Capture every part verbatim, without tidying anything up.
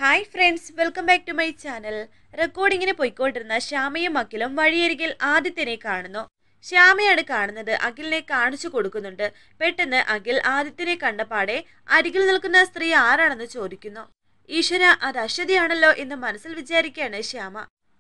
Hi friends, welcome back to my channel. റെക്കോർഡിങ്ങിന് പോയിക്കൊണ്ടിരുന്ന ശ്യാമയും അഖിലും വഴിയരികിൽ ആദിത്യനെ കാണുന്നു. ശ്യാമയാണ് കാണുന്നത്. അഖിലിനെ കാണിച്ചു കൊടുക്കുന്നുണ്ട്. പെട്ടെന്ന് അഖിൽ ആദിത്യനെ കണ്ടപാടെ അരികിൽ നിൽക്കുന്ന സ്ത്രീ ആരാണെന്ന് ചോദിക്കുന്നു. ഈശ്വര, അത് അശ്വതിയാണല്ലോ എന്ന് മനസ്സിൽ വിചാരിക്കുകയാണ് ശ്യാമ.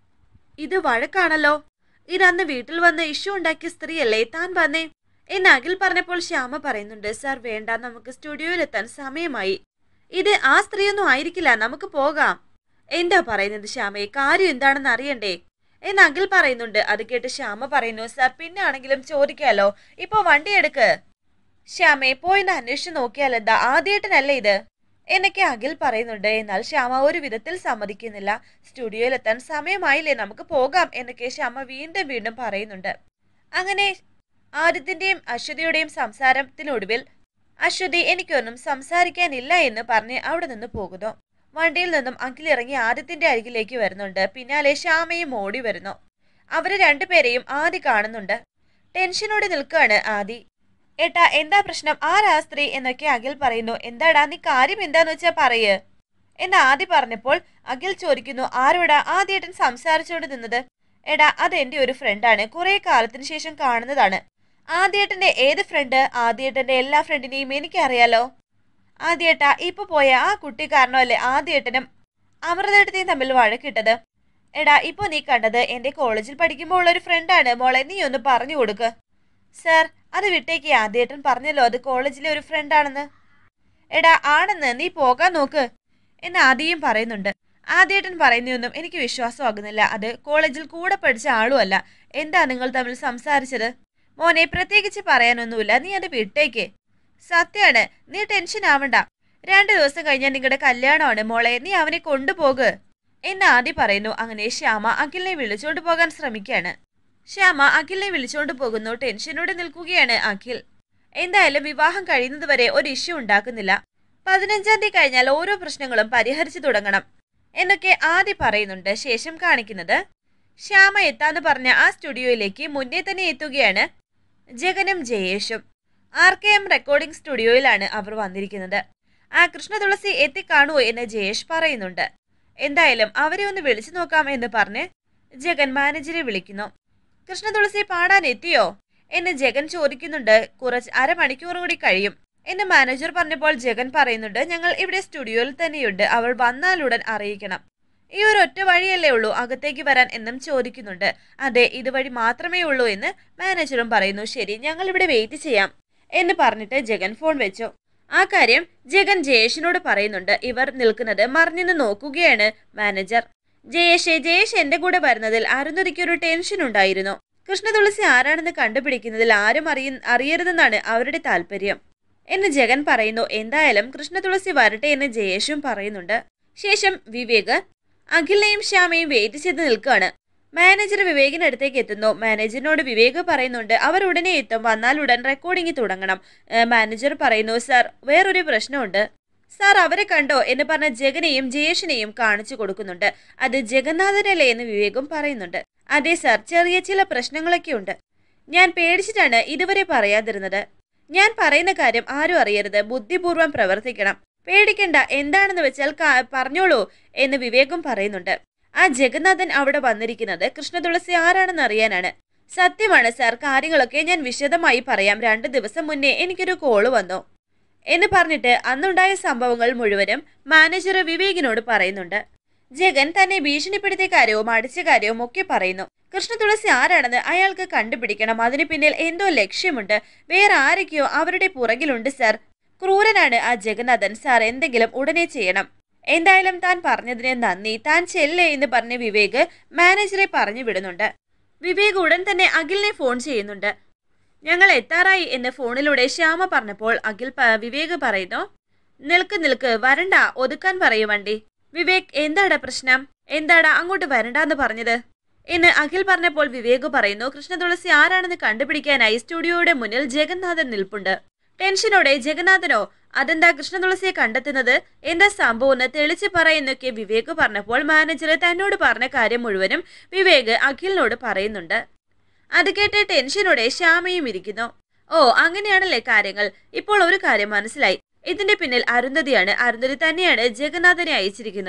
ഇത് വഴക്കാണല്ലോ. ഇതന്ന് വീട്ടിൽ വന്ന് ഇഷ്യൂ ഉണ്ടാക്കിയ സ്ത്രീയല്ലേ, താൻ വന്നേ എന്ന് അഖിൽ പറഞ്ഞപ്പോൾ ശ്യാമ പറയുന്നുണ്ട്, സാർ വേണ്ട, നമുക്ക് സ്റ്റുഡിയോയിലെത്താൻ സമയമായി. ഇത് ആ സ്ത്രീയൊന്നും ആയിരിക്കില്ല, നമുക്ക് പോകാം. എന്താ പറയുന്നത് ശ്യാമയെ, കാര്യം എന്താണെന്ന് അറിയണ്ടേ എന്ന് അഖിൽ പറയുന്നുണ്ട്. അത് കേട്ട് ശ്യാമ പറയുന്നു, സാർ പിന്നെ ആണെങ്കിലും ചോദിക്കാലോ, ഇപ്പൊ വണ്ടി എടുക്ക്. ശ്യാമയെ പോയിന്ന് അന്വേഷിച്ച് നോക്കിയാലെന്താ, ആദ്യേട്ടനല്ലേ ഇത് എന്നൊക്കെ അഖിൽ പറയുന്നുണ്ട്. എന്നാൽ ശ്യാമ ഒരു വിധത്തിൽ സമ്മതിക്കുന്നില്ല. സ്റ്റുഡിയോയിലെത്താൻ സമയമായില്ലേ, നമുക്ക് പോകാം എന്നൊക്കെ ശ്യാമ വീണ്ടും വീണ്ടും പറയുന്നുണ്ട്. അങ്ങനെ ആദിത്യന്റെയും അശ്വതിയുടെയും സംസാരത്തിനൊടുവിൽ അശ്വതി എനിക്കൊന്നും സംസാരിക്കാനില്ല എന്ന് പറഞ്ഞ് അവിടെ നിന്ന് പോകുന്നു. വണ്ടിയിൽ നിന്നും അഖിൽ ഇറങ്ങി ആദിത്യന്റെ അരികിലേക്ക് വരുന്നുണ്ട്. പിന്നാലെ ശ്യാമയും ഓടി വരുന്നു. അവര് രണ്ടുപേരെയും ആദി കാണുന്നുണ്ട്. ടെൻഷനോടെ നിൽക്കുകയാണ് ആദി. ഏട്ടാ, എന്താ പ്രശ്നം, ആരാ സ്ത്രീ എന്നൊക്കെ അഖിൽ പറയുന്നു. എന്താടാ, നീ കാര്യം എന്താന്ന് വെച്ചാ പറയ് എന്ന് ആദി പറഞ്ഞപ്പോൾ അഖിൽ ചോദിക്കുന്നു, ആരോടാ ആദ്യേട്ടൻ സംസാരിച്ചുകൊണ്ട് നിന്നത്? എടാ, അത് എന്റെ ഒരു ഫ്രണ്ടാണ്, കുറെ കാലത്തിന് ശേഷം കാണുന്നതാണ്. ആദ്യേട്ടന്റെ ഏത് ഫ്രണ്ട്? ആദ്യേട്ടന്റെ എല്ലാ ഫ്രണ്ടിനെയും എനിക്കറിയാലോ. ആദ്യേട്ടാ, ഇപ്പൊ പോയ ആ കുട്ടി കാരണമല്ലേ ആദ്യേട്ടനും അമൃതേട്ടത്തെയും തമ്മിൽ വഴക്കിട്ടത്. എടാ, ഇപ്പൊ നീ കണ്ടത് എന്റെ കോളേജിൽ പഠിക്കുമ്പോൾ ഉള്ളൊരു ഫ്രണ്ടാണ് മോളെ, നീ ഒന്ന് പറഞ്ഞു കൊടുക്ക്. സാർ, അത് വിട്ടേക്ക്, ആദ്യേട്ടൻ പറഞ്ഞല്ലോ അത് കോളേജിലെ ഒരു ഫ്രണ്ടാണെന്ന്. എടാ, ആണെന്ന്, നീ പോകാൻ നോക്ക് എന്ന് ആദിയും പറയുന്നുണ്ട്. ആദ്യേട്ടൻ പറയുന്നതൊന്നും എനിക്ക് വിശ്വാസമാകുന്നില്ല. അത് കോളേജിൽ കൂടെ പഠിച്ച ആളുമല്ല. എന്താ നിങ്ങൾ തമ്മിൽ സംസാരിച്ചത്? മോനെ, പ്രത്യേകിച്ച് പറയാനൊന്നുമില്ല, നീ അത് വിട്ടേക്ക്. സത്യാണ്, നീ ടെൻഷൻ ആവണ്ട. രണ്ടു ദിവസം കഴിഞ്ഞാൽ നിങ്ങളുടെ കല്യാണമാണ് മോളെ, നീ അവനെ കൊണ്ടുപോക് എന്ന് ആദ്യം പറയുന്നു. അങ്ങനെ ശ്യാമ അഖിലിനെ വിളിച്ചോണ്ട് പോകാൻ ശ്രമിക്കുകയാണ്. ശ്യാമ അഖിലിനെ വിളിച്ചോണ്ട് പോകുന്നു. ടെൻഷനോടെ നിൽക്കുകയാണ് അഖിൽ. എന്തായാലും വിവാഹം കഴിയുന്നത് വരെ ഒരു ഇഷ്യൂ ഉണ്ടാക്കുന്നില്ല. പതിനഞ്ചാം തീയതി കഴിഞ്ഞാൽ ഓരോ പ്രശ്നങ്ങളും പരിഹരിച്ചു തുടങ്ങണം എന്നൊക്കെ ആദ്യം പറയുന്നുണ്ട്. ശേഷം കാണിക്കുന്നത് ശ്യാമ എത്താന്ന് പറഞ്ഞ ആ സ്റ്റുഡിയോയിലേക്ക് മുന്നേ തന്നെ എത്തുകയാണ് ജഗനും ജയേഷും. ആർ കെ എം റെക്കോർഡിംഗ് സ്റ്റുഡിയോയിലാണ് അവർ വന്നിരിക്കുന്നത്. ആ കൃഷ്ണ തുളസി എത്തിക്കാണുവോ എന്ന് ജയേഷ് പറയുന്നുണ്ട്. എന്തായാലും അവരെ ഒന്ന് വിളിച്ചു നോക്കാം എന്ന് പറഞ്ഞ് ജഗൻ മാനേജരെ വിളിക്കുന്നു. കൃഷ്ണ തുളസി പാടാൻ എത്തിയോ എന്ന് ജഗൻ ചോദിക്കുന്നുണ്ട്. കുറച്ച് അരമണിക്കൂർ കൂടി കഴിയും എന്ന് മാനേജർ പറഞ്ഞപ്പോൾ ജഗൻ പറയുന്നുണ്ട്, ഞങ്ങൾ ഇവിടെ സ്റ്റുഡിയോയിൽ തന്നെയുണ്ട്, അവൾ വന്നാലുടൻ അറിയിക്കണം. ഈ ഒരു ഒറ്റ വഴിയല്ലേ ഉള്ളൂ അകത്തേക്ക് വരാൻ എന്നും ചോദിക്കുന്നുണ്ട്. അതെ, ഇതുവഴി മാത്രമേ ഉള്ളൂ എന്ന് മാനേജറും പറയുന്നു. ശരി, ഞങ്ങൾ ഇവിടെ വെയിറ്റ് ചെയ്യാം എന്ന് പറഞ്ഞിട്ട് ജഗൻ ഫോൺ വെച്ചു. ആ കാര്യം ജഗൻ ജയേഷിനോട് പറയുന്നുണ്ട്. ഇവർ നിൽക്കുന്നത് മറിഞ്ഞെന്ന് നോക്കുകയാണ് മാനേജർ. ജയേഷെ, ജയേഷ് എന്റെ കൂടെ വരുന്നതിൽ അരുന്ധതിക്ക് ഒരു ടെൻഷൻ ഉണ്ടായിരുന്നു. കൃഷ്ണ തുളസി ആരാണെന്ന് കണ്ടുപിടിക്കുന്നതിൽ ആരും അറിയ അറിയരുതെന്നാണ് അവരുടെ താല്പര്യം എന്ന് ജഗൻ പറയുന്നു. എന്തായാലും കൃഷ്ണ തുളസി വരട്ടെ എന്ന് ജയേഷും പറയുന്നുണ്ട്. ശേഷം വിവേക് അഖിലിനെയും ശ്യാമയും വെയിറ്റ് ചെയ്ത് നിൽക്കുകയാണ്. മാനേജർ വിവേകിനടുത്തേക്ക് എത്തുന്നു. മാനേജറിനോട് വിവേക് പറയുന്നുണ്ട്, അവർ ഉടനെ എത്തും, വന്നാൽ ഉടൻ റെക്കോർഡിംഗ് തുടങ്ങണം. മാനേജർ പറയുന്നു, സാർ വേറൊരു പ്രശ്നമുണ്ട്. സാർ അവരെ കണ്ടോ എന്ന് പറഞ്ഞ ജഗനെയും ജയേഷിനെയും കാണിച്ചു കൊടുക്കുന്നുണ്ട്. അത് ജഗന്നാഥനല്ലേ എന്ന് വിവേകും പറയുന്നുണ്ട്. അതെ സാർ, ചെറിയ ചില പ്രശ്നങ്ങളൊക്കെ ഉണ്ട്. ഞാൻ പേടിച്ചിട്ടാണ് ഇതുവരെ പറയാതിരുന്നത്. ഞാൻ പറയുന്ന കാര്യം ആരും അറിയരുത്, ബുദ്ധിപൂർവ്വം പ്രവർത്തിക്കണം. പേടിക്കണ്ട, എന്താണെന്ന് വെച്ചാൽ പറഞ്ഞോളൂ എന്ന് വിവേകും പറയുന്നുണ്ട്. ആ ജഗന്നാഥൻ അവിടെ വന്നിരിക്കുന്നത് കൃഷ്ണ തുളസി ആരാണെന്ന് അറിയാനാണ്. സത്യമാണ് സാർ, കാര്യങ്ങളൊക്കെ ഞാൻ വിശദമായി പറയാം. രണ്ടു ദിവസം മുന്നേ എനിക്കൊരു കോള് വന്നു എന്ന് പറഞ്ഞിട്ട് അന്നുണ്ടായ സംഭവങ്ങൾ മുഴുവനും മാനേജർ വിവേകിനോട് പറയുന്നുണ്ട്. ജഗൻ തന്നെ ഭീഷണിപ്പെടുത്തിയ കാര്യവും അടിച്ച കാര്യവും ഒക്കെ പറയുന്നു. കൃഷ്ണ തുളസി ആരാണെന്ന് അയാൾക്ക് കണ്ടുപിടിക്കണം. അതിന് പിന്നിൽ എന്തോ ലക്ഷ്യമുണ്ട്. വേറെ ആരൊക്കെയോ അവരുടെ പുറകിലുണ്ട് സാർ. ക്രൂരനാണ് ആ ജഗന്നാഥൻ. സാർ എന്തെങ്കിലും ഉടനെ ചെയ്യണം. എന്തായാലും താൻ പറഞ്ഞതിന് നന്ദി, താൻ ചെല്ലേ എന്ന് പറഞ്ഞ് വിവേക് മാനേജറെ പറഞ്ഞു വിടുന്നുണ്ട്. വിവേക് ഉടൻ തന്നെ അഖിലിനെ ഫോൺ ചെയ്യുന്നുണ്ട്. ഞങ്ങൾ എത്താറായി എന്ന് ഫോണിലൂടെ ശ്യാമ പറഞ്ഞപ്പോൾ അഖിൽ വിവേക് പറയുന്നു, നിൽക്ക് നിൽക്ക്, വരണ്ട, ഒതുക്കാൻ പറയൂ വണ്ടി. വിവേക്, എന്താടാ പ്രശ്നം, എന്താടാ അങ്ങോട്ട് വരണ്ടെന്ന് പറഞ്ഞത് എന്ന് അഖിൽ പറഞ്ഞപ്പോൾ വിവേക് പറയുന്നു, കൃഷ്ണ തുളസി ആരാണെന്ന് കണ്ടുപിടിക്കാനായി സ്റ്റുഡിയോയുടെ മുന്നിൽ ജഗന്നാഥൻ നിൽപ്പുണ്ട്. ടെൻഷനോടെ ജഗന്നാഥനോ, അതെന്താ കൃഷ്ണ തുളസിയെ കണ്ടെത്തുന്നത്, എന്താ സംഭവം എന്ന് തെളിച്ച് പറയുന്നൊക്കെ വിവേക് പറഞ്ഞപ്പോൾ മാനേജർ തന്നോട് പറഞ്ഞ കാര്യം മുഴുവനും വിവേക് അഖിലിനോട് പറയുന്നുണ്ട്. അത് കേട്ട് ടെൻഷനോടെ ശ്യാമയും ഇരിക്കുന്നു. ഓ, അങ്ങനെയാണല്ലേ കാര്യങ്ങൾ. ഇപ്പോൾ ഒരു കാര്യം മനസ്സിലായി. ഇതിന്റെ പിന്നിൽ അരുന്ധതിയാണ്. അരുന്ധതി തന്നെയാണ് ജഗന്നാഥനെ അയച്ചിരിക്കുന്നത്.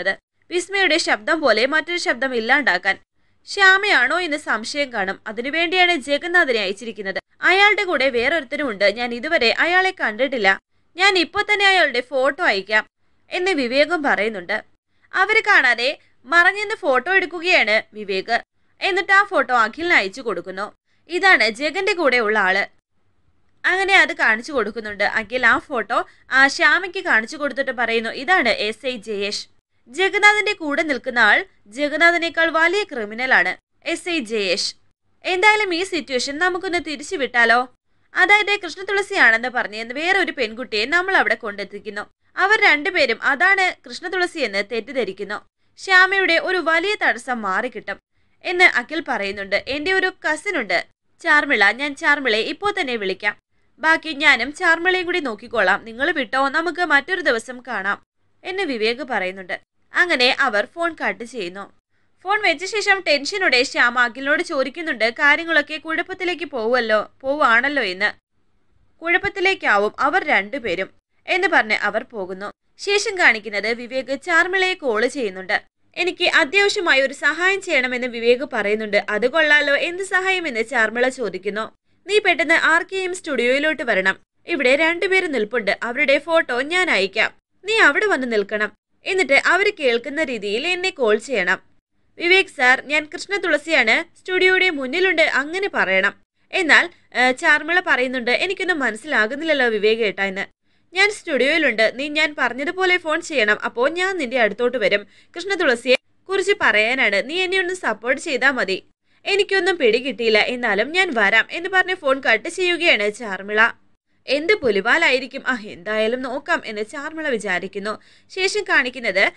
വിസ്മയുടെ ശബ്ദം പോലെ മറ്റൊരു ശബ്ദം ഇല്ലാണ്ടാക്കാൻ. ശ്യാമയാണോ എന്ന് സംശയം കാണും. അതിനുവേണ്ടിയാണ് ജഗന്നാഥനെ അയച്ചിരിക്കുന്നത്. അയാളുടെ കൂടെ വേറൊരുത്തനുമുണ്ട്. ഞാൻ ഇതുവരെ അയാളെ കണ്ടിട്ടില്ല. ഞാൻ ഇപ്പോൾ തന്നെ അയാളുടെ ഫോട്ടോ അയക്കാം എന്ന് വിവേകം പറയുന്നുണ്ട്. അവര് കാണാതെ മറഞ്ഞെന്ന് ഫോട്ടോ എടുക്കുകയാണ് വിവേക്. എന്നിട്ട് ആ ഫോട്ടോ അഖിലിന് അയച്ചു കൊടുക്കുന്നു. ഇതാണ് ജഗന്റെ കൂടെ ഉള്ള ആള്. അങ്ങനെ അത് കാണിച്ചു കൊടുക്കുന്നുണ്ട്. അഖിൽ ആ ഫോട്ടോ ആ ശ്യാമയ്ക്ക് കാണിച്ചു കൊടുത്തിട്ട് പറയുന്നു, ഇതാണ് എസ് ഐ ജയേഷ്. ജഗന്നാഥന്റെ കൂടെ നിൽക്കുന്ന ആൾ ജഗന്നാഥനേക്കാൾ വലിയ ക്രിമിനലാണ് എസ് ഐ ജയേഷ്. എന്തായാലും ഈ സിറ്റുവേഷൻ നമുക്കൊന്ന് തിരിച്ചു വിട്ടാലോ? അതായത് കൃഷ്ണതുളസിയാണെന്ന് പറഞ്ഞ് വേറൊരു പെൺകുട്ടിയെ നമ്മൾ അവിടെ കൊണ്ടെത്തിക്കുന്നു. അവർ രണ്ടുപേരും അതാണ് കൃഷ്ണതുളസി എന്ന് തെറ്റിദ്ധരിക്കുന്നു. ശ്യാമയുടെ ഒരു വലിയ തടസ്സം മാറിക്കിട്ടും എന്ന് അഖിൽ പറയുന്നുണ്ട്. എന്റെ ഒരു കസിൻ ഉണ്ട് ചാർമിള. ഞാൻ ചാർമിളയെ ഇപ്പോൾ തന്നെ വിളിക്കാം. ബാക്കി ഞാനും ചാർമിളയും കൂടി നോക്കിക്കോളാം. നിങ്ങൾ വിട്ടോ, നമുക്ക് മറ്റൊരു ദിവസം കാണാം എന്ന് വിവേക് പറയുന്നുണ്ട്. അങ്ങനെ അവർ ഫോൺ കട്ട് ചെയ്യുന്നു. ഫോൺ വെച്ച ശേഷം ടെൻഷനോടെ ശ്യാമ അഖിലിനോട് ചോദിക്കുന്നുണ്ട്, കാര്യങ്ങളൊക്കെ കുഴപ്പത്തിലേക്ക് പോവല്ലോ പോവാണല്ലോ എന്ന്. കുഴപ്പത്തിലേക്കാവും അവർ രണ്ടുപേരും എന്ന് പറഞ്ഞ് അവർ പോകുന്നു. ശേഷം കാണിക്കുന്നത് വിവേക് ചാർമിളയെ കോള് ചെയ്യുന്നുണ്ട്. എനിക്ക് അത്യാവശ്യമായി ഒരു സഹായം ചെയ്യണമെന്ന് വിവേക് പറയുന്നുണ്ട്. അത് കൊള്ളാലോ, എന്ത് സഹായം എന്ന് ചാർമിള ചോദിക്കുന്നു. നീ പെട്ടെന്ന് ആർ കെ എം സ്റ്റുഡിയോയിലോട്ട് വരണം. ഇവിടെ രണ്ടുപേരും നിൽപ്പുണ്ട്. അവരുടെ ഫോട്ടോ ഞാൻ അയക്കാം. നീ അവിടെ വന്ന് നിൽക്കണം. എന്നിട്ട് അവർ കേൾക്കുന്ന രീതിയിൽ എന്നെ കോൾ ചെയ്യണം. വിവേക് സാർ, ഞാൻ കൃഷ്ണ തുളസിയാണ്, സ്റ്റുഡിയോയുടെ മുന്നിലുണ്ട് അങ്ങനെ പറയണം. എന്നാൽ ചാർമിള പറയുന്നുണ്ട്, എനിക്കൊന്നും മനസ്സിലാകുന്നില്ലല്ലോ വിവേക് ഏട്ടാ എന്ന്. ഞാൻ സ്റ്റുഡിയോയിലുണ്ട്. നീ ഞാൻ പറഞ്ഞതുപോലെ ഫോൺ ചെയ്യണം. അപ്പോൾ ഞാൻ നിന്റെ അടുത്തോട്ട് വരും. കൃഷ്ണ തുളസിയെ കുറിച്ച് പറയാനാണ്. നീ എന്നെ ഒന്ന് സപ്പോർട്ട് ചെയ്താൽ മതി. എനിക്കൊന്നും പിടികിട്ടിയില്ല, എന്നാലും ഞാൻ വരാം എന്ന് പറഞ്ഞ് ഫോൺ കട്ട് ചെയ്യുകയാണ് ചാർമിള. എന്ത് പുലിവാലായിരിക്കും. ആ എന്തായാലും നോക്കാം എന്ന് ചാർമിള വിചാരിക്കുന്നു. ശേഷം കാണിക്കുന്നത്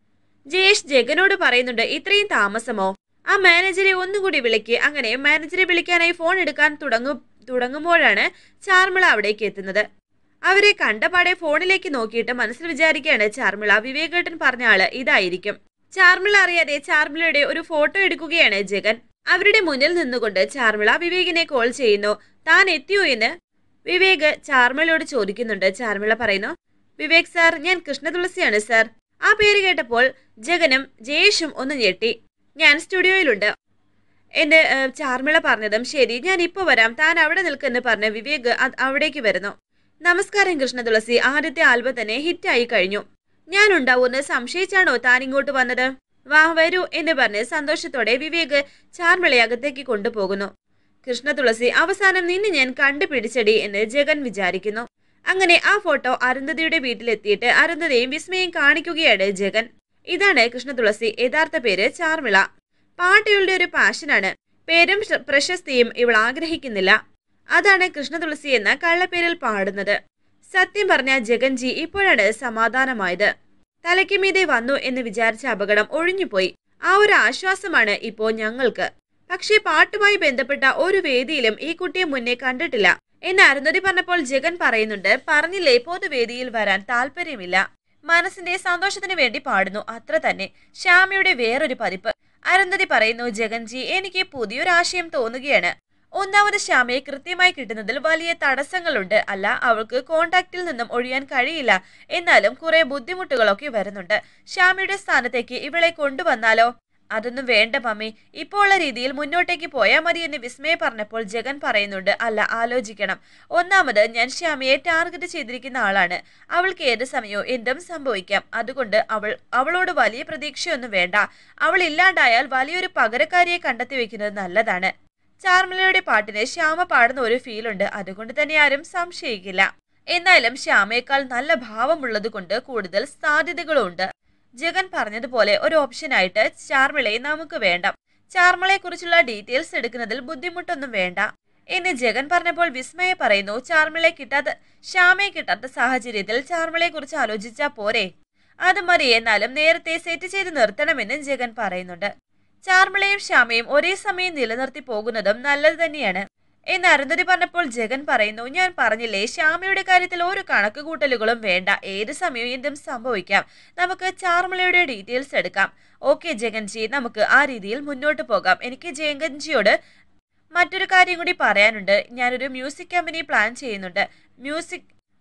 ജയേഷ് ജഗനോട് പറയുന്നുണ്ട്, ഇത്രയും താമസമോ? ആ മാനേജരെ ഒന്നുകൂടി വിളിക്ക്. അങ്ങനെ മാനേജരെ വിളിക്കാനായി ഫോൺ എടുക്കാൻ തുടങ്ങും തുടങ്ങുമ്പോഴാണ് ചാർമിള അവിടേക്ക് എത്തുന്നത്. അവരെ കണ്ടപാടെ ഫോണിലേക്ക് നോക്കിയിട്ട് മനസ്സിൽ വിചാരിക്കുകയാണ് ചാർമിള, വിവേകേട്ടൻ പറഞ്ഞ ആള് ഇതായിരിക്കും. ചാർമിള അറിയാതെ ചാർമിളയുടെ ഒരു ഫോട്ടോ എടുക്കുകയാണ് ജഗൻ. അവരുടെ മുന്നിൽ നിന്നുകൊണ്ട് ചാർമിള വിവേകിനെ കോൾ ചെയ്യുന്നു. താൻ എത്തിയോ എന്ന് വിവേക് ചാർമിളയോട് ചോദിക്കുന്നുണ്ട്. ചാർമിള പറയുന്നു, വിവേക് സാർ, ഞാൻ കൃഷ്ണതുളസിയാണ് സാർ. ആ പേര് കേട്ടപ്പോൾ ജഗനും ജയേഷും ഒന്ന് ഞെട്ടി. ഞാൻ സ്റ്റുഡിയോയിലുണ്ട് എന്ന് ചാർമിള പറഞ്ഞതും ശരി, ഞാൻ ഇപ്പോൾ വരാം, താൻ അവിടെ നിൽക്കെന്ന് പറഞ്ഞ് വിവേക് അവിടേക്ക് വരുന്നു. നമസ്കാരം കൃഷ്ണതുളസി, ആദ്യത്തെ ആൽബം തന്നെ ഹിറ്റായി കഴിഞ്ഞു. ഞാൻ ഉണ്ടാവുമെന്ന് സംശയിച്ചാണോ താൻ ഇങ്ങോട്ട് വന്നത്? വാ വരൂ എന്ന് പറഞ്ഞ് സന്തോഷത്തോടെ വിവേക് ചാർമിളയെ അകത്തേക്ക് കൊണ്ടുപോകുന്നു. കൃഷ്ണതുളസി, അവസാനം നിന്നെ ഞാൻ കണ്ടുപിടിച്ചടി എന്ന് ജഗൻ വിചാരിക്കുന്നു. അങ്ങനെ ആ ഫോട്ടോ അരുന്ധതിയുടെ വീട്ടിലെത്തിയിട്ട് അരുന്ധതിയും വിസ്മയും കാണിക്കുകയാണ് ജഗൻ. ഇതാണ് കൃഷ്ണതുളസി. യഥാർത്ഥ പേര് ചാർമിള. പാട്ടുകളുടെ ഒരു പാഷനാണ്. പേരും പ്രശസ്തിയും ഇവൾ ആഗ്രഹിക്കുന്നില്ല. അതാണ് കൃഷ്ണതുളസി എന്ന കള്ളപ്പേരിൽ പാടുന്നത്. സത്യം പറഞ്ഞ ജഗൻജി ഇപ്പോഴാണ് സമാധാനമായത്. തലയ്ക്ക് മീതെ വന്നു എന്ന് വിചാരിച്ച അപകടം ഒഴിഞ്ഞുപോയി. ആ ഒരു ആശ്വാസമാണ് ഇപ്പോ ഞങ്ങൾക്ക്. പക്ഷേ പാട്ടുമായി ബന്ധപ്പെട്ട ഒരു വേദിയിലും ഈ കുട്ടിയെ മുന്നേ കണ്ടിട്ടില്ല എന്ന് അരുന്ധതി പറഞ്ഞപ്പോൾ ജഗൻ പറയുന്നുണ്ട്, പറഞ്ഞില്ലേ പൊതുവേദിയിൽ വരാൻ താല്പര്യമില്ല. മനസ്സിന്റെ സന്തോഷത്തിന് വേണ്ടി പാടുന്നു, അത്ര തന്നെ. ശ്യാമയുടെ വേറൊരു പതിപ്പ്. അരുന്ധതി പറയുന്നു, ജഗൻജി, എനിക്ക് പുതിയൊരാശയം തോന്നുകയാണ്. ഒന്നാമത് ശ്യാമയെ കൃത്യമായി കിട്ടുന്നതിൽ വലിയ തടസ്സങ്ങളുണ്ട്. അല്ല, അവൾക്ക് കോണ്ടാക്റ്റിൽ നിന്നും ഒഴിയാൻ കഴിയില്ല. എന്നാലും കുറെ ബുദ്ധിമുട്ടുകളൊക്കെ വരുന്നുണ്ട്. ശ്യാമയുടെ സ്ഥാനത്തേക്ക് ഇവളെ കൊണ്ടുവന്നാലോ? അതൊന്നും വേണ്ട മമ്മി, ഇപ്പോൾ ഉള്ള രീതിയിൽ മുന്നോട്ടേക്ക് പോയാൽ മതി എന്ന് വിസ്മയെ പറഞ്ഞപ്പോൾ ജഗൻ പറയുന്നുണ്ട്, അല്ല, ആലോചിക്കണം. ഒന്നാമത് ഞാൻ ശ്യാമയെ ടാർഗറ്റ് ചെയ്തിരിക്കുന്ന ആളാണ്. അവൾക്ക് ഏത് സമയവും എന്തും സംഭവിക്കാം. അതുകൊണ്ട് അവൾ അവളോട് വലിയ പ്രതീക്ഷയൊന്നും വേണ്ട. അവൾ ഇല്ലാണ്ടായാൽ വലിയൊരു പകരക്കാരിയെ കണ്ടെത്തി വെക്കുന്നത് നല്ലതാണ്. ചാർമിളയുടെ പാട്ടിന് ശ്യാമ പാടുന്ന ഒരു ഫീലുണ്ട്. അതുകൊണ്ട് തന്നെ ആരും സംശയിക്കില്ല. എന്നാലും ശ്യാമയേക്കാൾ നല്ല ഭാവമുള്ളത് കൊണ്ട് കൂടുതൽ സാധ്യതകളുണ്ട്. ജഗൻ പറഞ്ഞതുപോലെ ഒരു ഓപ്ഷനായിട്ട് ചാർമിളയെ നമുക്ക് വേണ്ട. ചാർമിളയെ കുറിച്ചുള്ള ഡീറ്റെയിൽസ് എടുക്കുന്നതിൽ ബുദ്ധിമുട്ടൊന്നും വേണ്ട എന്ന് ജഗൻ പറഞ്ഞപ്പോൾ വിസ്മയെ പറയുന്നു, ചാർമിളയെ കിട്ടാത്ത ശ്യാമയെ കിട്ടാത്ത സാഹചര്യത്തിൽ ചാർമിളയെ കുറിച്ച് ആലോചിച്ചാൽ പോരെ? അത് മതി, എന്നാലും നേരത്തെ സെറ്റ് ചെയ്ത് നിർത്തണമെന്ന് ജഗൻ പറയുന്നുണ്ട്. ചാർമിളയും ശ്യാമയും ഒരേ സമയം നിലനിർത്തി പോകുന്നതും നല്ലത് തന്നെയാണ് എന്ന് അരുന്ധതി പറഞ്ഞപ്പോൾ ജഗൻ പറയുന്നു, ഞാൻ പറഞ്ഞില്ലേ, ശ്യാമയുടെ കാര്യത്തിൽ ഒരു കണക്ക് കൂട്ടലുകളും വേണ്ട. ഏത് സമയവും എന്തും സംഭവിക്കാം. നമുക്ക് ചാർമിളയുടെ ഡീറ്റെയിൽസ് എടുക്കാം. ഓക്കെ ജഗൻജി, നമുക്ക് ആ രീതിയിൽ മുന്നോട്ട് പോകാം. എനിക്ക് ജഗൻജിയോട് മറ്റൊരു കാര്യം കൂടി പറയാനുണ്ട്. ഞാനൊരു മ്യൂസിക് കമ്പനി പ്ലാൻ ചെയ്യുന്നുണ്ട്. മ്യൂസിക്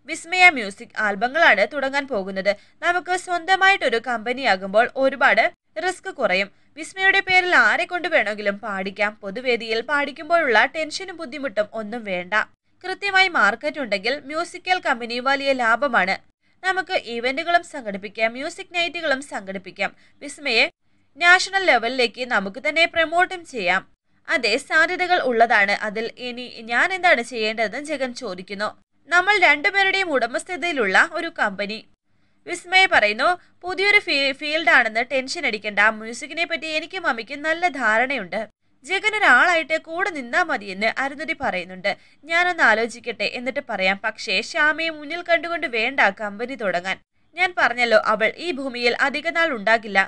വിസ്മയ മ്യൂസിക് ആൽബങ്ങളാണ് തുടങ്ങാൻ പോകുന്നത്. നമുക്ക് സ്വന്തമായിട്ടൊരു കമ്പനിയാകുമ്പോൾ ഒരുപാട് റിസ്ക് കുറയും. വിസ്മയുടെ പേരിൽ ആരെ കൊണ്ട് വേണമെങ്കിലും പാടിക്കാം. പൊതുവേദിയിൽ പാടിക്കുമ്പോഴുള്ള ടെൻഷനും ബുദ്ധിമുട്ടും ഒന്നും വേണ്ട. കൃത്യമായി മാർക്കറ്റ് ഉണ്ടെങ്കിൽ മ്യൂസിക്കൽ കമ്പനി വലിയ ലാഭമാണ്. നമുക്ക് ഇവന്റുകളും സംഘടിപ്പിക്കാം, മ്യൂസിക് നൈറ്റുകളും സംഘടിപ്പിക്കാം. വിസ്മയെ നാഷണൽ ലെവലിലേക്ക് നമുക്ക് തന്നെ പ്രമോട്ടും ചെയ്യാം. അതെ, സാധ്യതകൾ ഉള്ളതാണ്. അതിൽ ഇനി ഞാൻ എന്താണ് ചെയ്യേണ്ടതെന്ന് ജഗൻ ചോദിക്കുന്നു. നമ്മൾ രണ്ടുപേരുടെയും ഉടമസ്ഥതയിലുള്ള ഒരു കമ്പനി. വിസ്മയ പറയുന്നു, പുതിയൊരു ഫീ ഫീൽഡാണെന്ന് ടെൻഷൻ അടിക്കണ്ട. മ്യൂസിക്കിനെ പറ്റി എനിക്കും മമ്മിക്കും നല്ല ധാരണയുണ്ട്. ജഗൻ ഒരാളായിട്ട് കൂടെ നിന്നാ മതിയെന്ന് അരുന്ധതി പറയുന്നുണ്ട്. ഞാനൊന്ന് ആലോചിക്കട്ടെ, എന്നിട്ട് പറയാം. പക്ഷേ ശ്യാമയെ മുന്നിൽ കണ്ടുകൊണ്ട് വേണ്ട കമ്പനി തുടങ്ങാൻ. ഞാൻ പറഞ്ഞല്ലോ, അവൾ ഈ ഭൂമിയിൽ അധിക നാൾ ഉണ്ടാകില്ല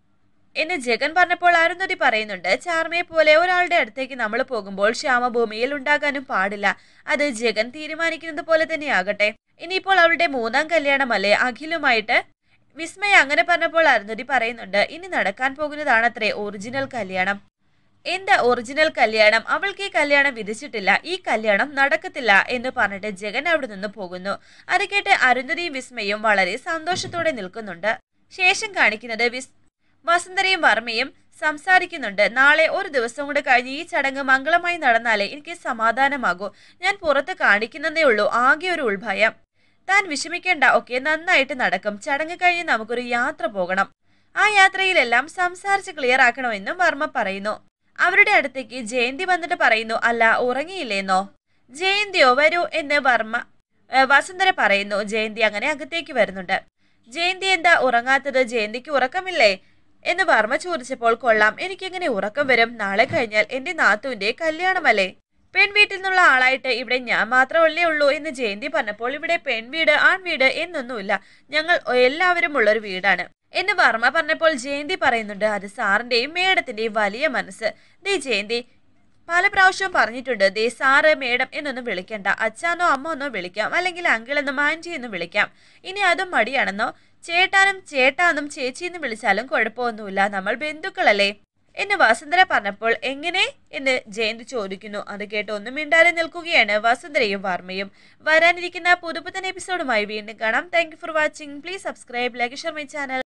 എന്ന് ജഗൻ പറഞ്ഞപ്പോൾ അരുന്ധതി പറയുന്നുണ്ട്, ചാർമയെ പോലെ ഒരാളുടെ അടുത്തേക്ക് നമ്മൾ പോകുമ്പോൾ ശ്യാമ ഭൂമിയിൽ ഉണ്ടാകാനും പാടില്ല. അത് ജഗൻ തീരുമാനിക്കുന്നത് പോലെ തന്നെ ആകട്ടെ. ഇനിയിപ്പോൾ അവളുടെ മൂന്നാം കല്യാണമല്ലേ അഖിലുമായിട്ട്. വിസ്മയ അങ്ങനെ പറഞ്ഞപ്പോൾ അരുന്ധതി പറയുന്നുണ്ട്, ഇനി നടക്കാൻ പോകുന്നതാണത്രേ ഒറിജിനൽ കല്യാണം. എന്താ ഒറിജിനൽ കല്യാണം? അവൾക്ക് ഈ കല്യാണം വിധിച്ചിട്ടില്ല, ഈ കല്യാണം നടക്കത്തില്ല എന്ന് പറഞ്ഞിട്ട് ജഗൻ അവിടെ നിന്ന് പോകുന്നു. അത് കേട്ട് അരുന്ധതിയും വിസ്മയും വളരെ സന്തോഷത്തോടെ നിൽക്കുന്നുണ്ട്. ശേഷം കാണിക്കുന്നത് വിസ് വസുന്ധരയും വർമ്മയും സംസാരിക്കുന്നുണ്ട്. നാളെ ഒരു ദിവസം കൂടെ കഴിഞ്ഞ് ഈ ചടങ്ങ് മംഗളമായി നടന്നാലേ എനിക്ക് സമാധാനമാകൂ. ഞാൻ പുറത്ത് കാണിക്കുന്നതേ ഉള്ളൂ ആകെ ഒരു ഉൾഭയം. താൻ വിഷമിക്കേണ്ട, ഒക്കെ നന്നായിട്ട് നടക്കും. ചടങ്ങ് കഴിഞ്ഞ് നമുക്കൊരു യാത്ര പോകണം. ആ യാത്രയിലെല്ലാം സംസാരിച്ച് ക്ലിയർ ആക്കണമെന്നും വർമ്മ പറയുന്നു. അവരുടെ അടുത്തേക്ക് ജയന്തി വന്നിട്ട് പറയുന്നു, അല്ല ഉറങ്ങിയില്ലേന്നോ? ജയന്തിയോ, വരൂ എന്ന് വർമ്മ വസുന്ധര പറയുന്നു. ജയന്തി അങ്ങനെ അകത്തേക്ക് വരുന്നുണ്ട്. ജയന്തി എന്താ ഉറങ്ങാത്തത്? ജയന്തിക്ക് ഉറക്കമില്ലേ എന്ന് വർമ്മ ചോദിച്ചപ്പോൾ, കൊള്ളാം, എനിക്കെങ്ങനെ ഉറക്കം വരും? നാളെ കഴിഞ്ഞാൽ എന്റെ നാത്തുവിന്റെ കല്യാണമല്ലേ. പെൺവീട്ടിൽ നിന്നുള്ള ആളായിട്ട് ഇവിടെ ഞാൻ മാത്രമല്ലേ ഉള്ളൂ എന്ന് ജയന്തി പറഞ്ഞപ്പോൾ, ഇവിടെ പെൺവീട് ആൺവീട് എന്നൊന്നുമില്ല, ഞങ്ങൾ എല്ലാവരും ഉള്ളൊരു വീടാണ് എന്ന് വർമ്മ പറഞ്ഞപ്പോൾ ജയന്തി പറയുന്നുണ്ട്, അത് സാറിന്റെയും മേഡത്തിന്റെയും വലിയ മനസ്സ്. ദേ ജയന്തി പല പ്രാവശ്യവും പറഞ്ഞിട്ടുണ്ട്, ദേ സാറ് മേഡം എന്നൊന്നും വിളിക്കണ്ട, അച്ഛാന്നോ അമ്മ എന്നോ വിളിക്കാം, അല്ലെങ്കിൽ അങ്കിൾ എന്നും ആന്റി എന്നും വിളിക്കാം. ഇനി അതും മടിയാണെന്നോ? ചേട്ടാനും ചേട്ടാന്നും ചേച്ചിയെന്നും വിളിച്ചാലും കുഴപ്പമൊന്നുമില്ല, നമ്മൾ ബന്ധുക്കളല്ലേ എന്ന് വസുന്ധര പറഞ്ഞപ്പോൾ, എങ്ങനെ എന്ന് ജയന്തി ചോദിക്കുന്നു. അത് കേട്ട് ഒന്നും മിണ്ടാതെ നിൽക്കുകയാണ് വസുന്ധരയും വർമ്മയും. വരാനിരിക്കുന്ന പുതുപുത്തൻ എപ്പിസോഡുമായി വീണ്ടും കാണാം. Thank you for watching. Please subscribe, like, share my channel.